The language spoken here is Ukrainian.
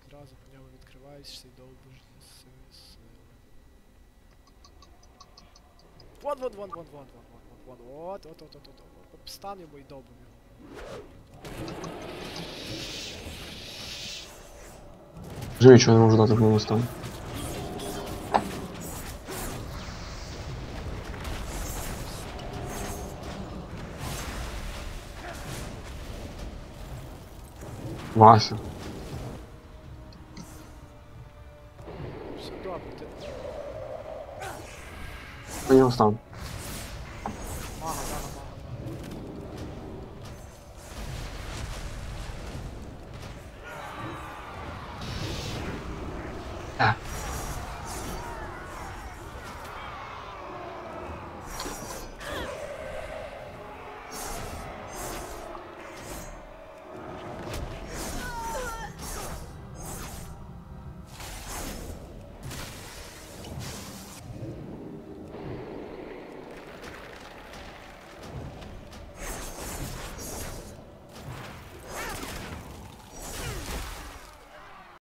Одразу по ньому відкриваєшся і довбиш сили. Вон. Стан йому і довбим його. Вже нічого не можу дати в моєму стані. Вася. Все добре, ти... Прийняв стан.